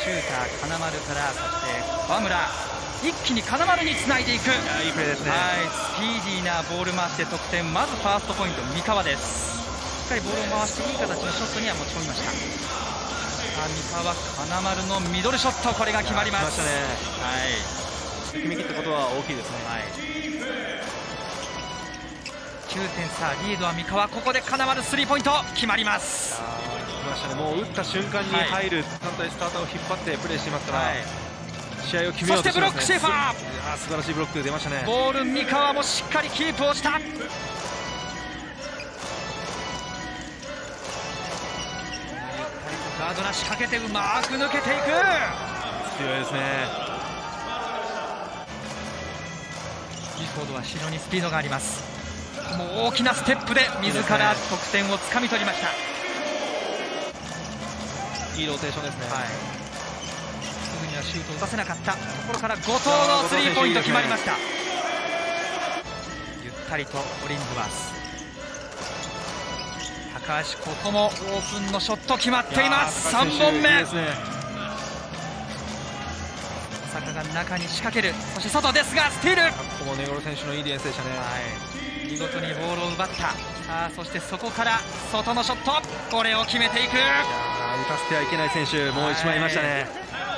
シューター金丸から、そして川村、一気に金丸につないでいく。 いいプレーですね。 スピーディーなボール回しで得点。まずファーストポイント三河です。しっかりボールを回していい形のショットには持ち込みました。三河、金丸のミドルショット、これが決まります。 決め切ったことは大きいですね。 9点差、リードは三河。ここで金丸スリーポイント決まります。 来ましたね。もう打った瞬間に入る単体スターターを引っ張ってプレーしていますから、試合を決めようとしてますね。そしてブロックシェーファー、素晴らしいブロック出ましたね。 ボール三河もしっかりキープをした。ガードラ仕掛けてうまく抜けていく。 強いですね。 ビフォードは後ろにスピードがあります。もう大きなステップで自ら得点をつかみ取りました。 いいローテーションですね。 すぐにはシュートを打たせなかったところから後藤のスリーポイント決まりました。ゆったりとオリンズワース、高橋、ここもオープンのショット決まっています。3本目。大阪が中に仕掛ける。そして外ですがスティール。 ここも根頃選手のいいディフェンスでしたね。 見事にボールを奪った。さあ、そしてそこから外のショット、これを決めていく。 打たせてはいけない選手、もう1枚いましたね。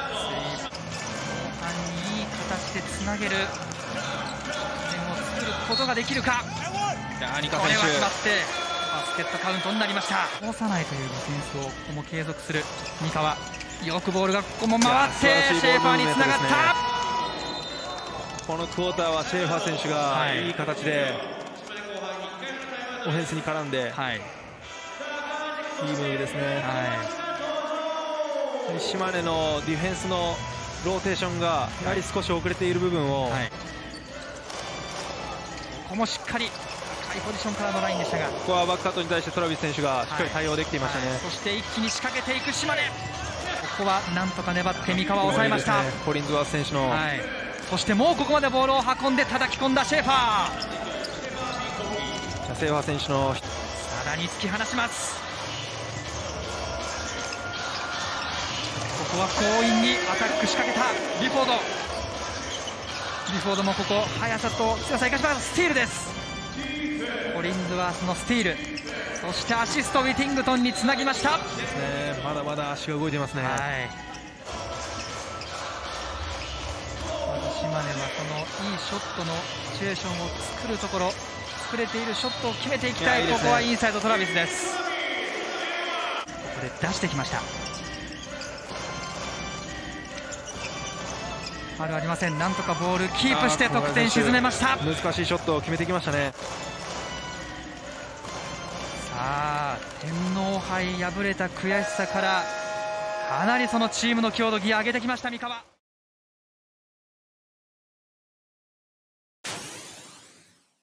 後半にいい形でつなげる点を作ることができるか。 二これは決まってバスケットカウントになりました。通さないというディフェンスをここも継続する三河。よくボールがここも回ってシェーファーにつながった。 このクォーターはシェーファー選手がいい形でオフェンスに絡んで、いいムーブですね。島根のディフェンスのローテーションがやはり少し遅れている部分を、 ここもしっかり高いポジションからのラインでしたが、 ここはバックカットに対してトラビス選手がしっかり対応できていましたね。 そして一気に仕掛けていく島根。ここはなんとか粘って三河を抑えました。 コリンズワース選手の、 そしてもうここまでボールを運んで叩き込んだシェーファー。 シェーファー選手のさらに突き放します。ここは強引にアタック仕掛けたビフォード。ビフォードもここ速さと強さ生かします。スティールです。コリンズワースのスティール、そしてアシストウィティングトンにつなぎました。 ですね。まだまだ足が動いてますね。 島根はそのいいショットのシチュエーションを作るところ、作れているショットを決めていきたい。ここはインサイドトラビスです。ここで出してきました。ファウルありません。なんとかボールキープして得点沈めました。 難しいショットを決めてきましたね。 さあ、天皇杯敗れた悔しさからかなりそのチームの強度ギア上げてきました三河。